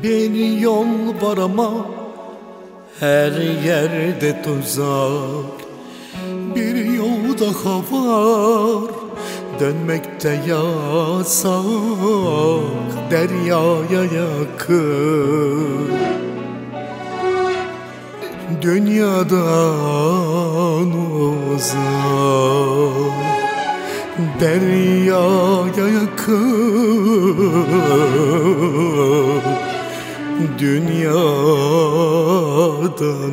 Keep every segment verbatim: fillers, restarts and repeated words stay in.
Bir yol var ama her yerde tuzak. Bir yol daha var, dönmekte yasak, deryaya yakın. Dünyadan uzak, deryaya yakın. Dünyadan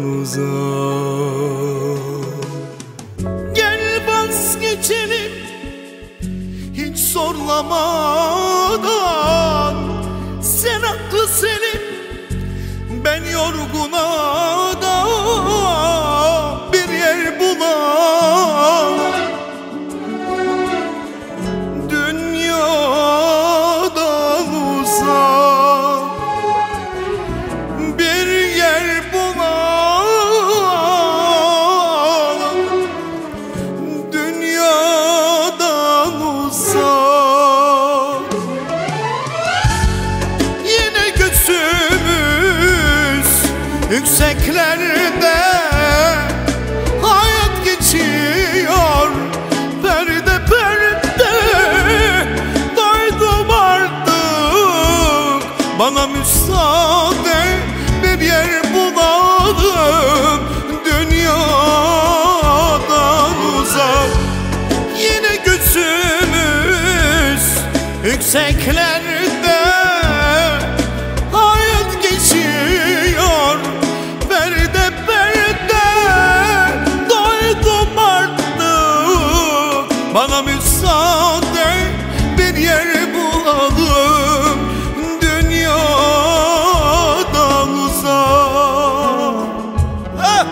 uzak. Gel vazgeçelim hiç zorlamadan. Sen haklı Selim, ben yorguna da bir yer bulam. Dünyadan uzak bir yer bulam. Dünyadan uzak. Yine gözümüz yükseklerde, hayat geçiyor perde perde. Doydum artık, bana müsaade, bir yer bulalım dünyadan uzak. Yine gözümüz yükseklerde, hayat geçiyor perde perde. Doydum artık, bana müsaade, bir yer bulalım dünyadan uzak. Ah!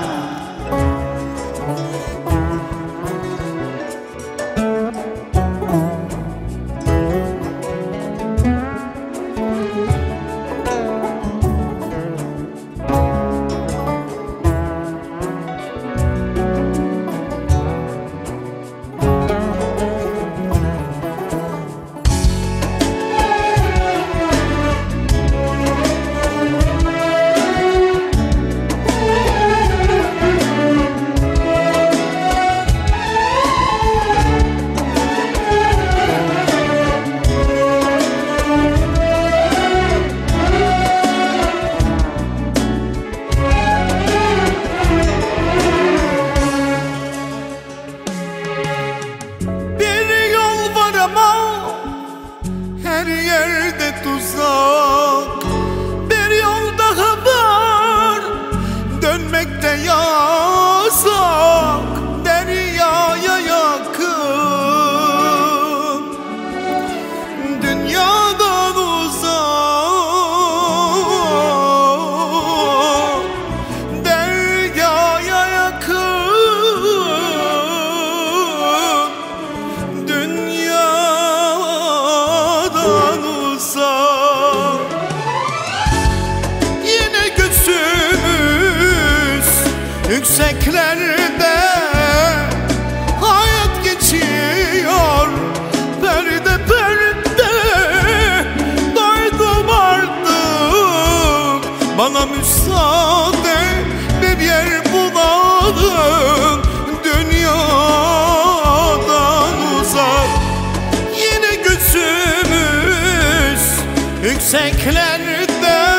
Her yerde tuzak. Bir yol daha var, dönmekte yasak, deryaya yakın. Dünyadan uzak, deryaya yakın. Dünyadan uzak. Yine gözümüz yükseklerde, hayat geçiyor perde perde. Doydum artık, bana müsaade, bir yer bulalım dünyadan uzak. Yine gözümüz yükseklerde,